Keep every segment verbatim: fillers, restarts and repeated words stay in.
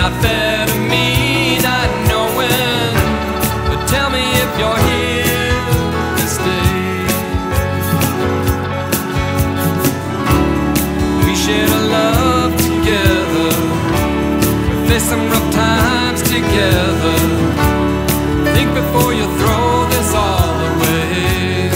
methamphetamine, not knowing. But tell me if you're here to stay. We shared a love together, we faced some rough times together. Think before you throw this all away.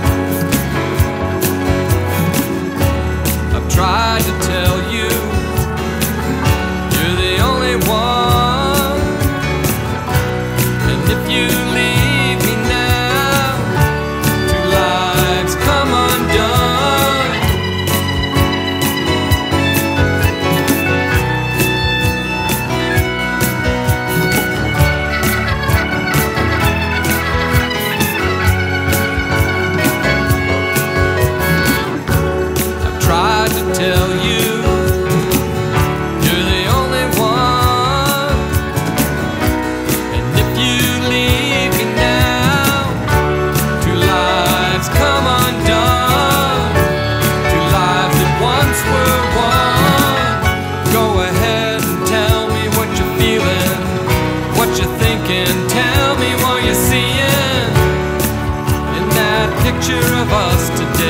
I've tried to tell you you're the only one, and if you leave me now, two lives come undone. I've tried to tell you you're the only one, and if you leave me now, two lives come undone. Two lives that once were one. Go ahead and tell me what you're feeling, what you're thinking. Tell me what you're seeing in that picture of us today.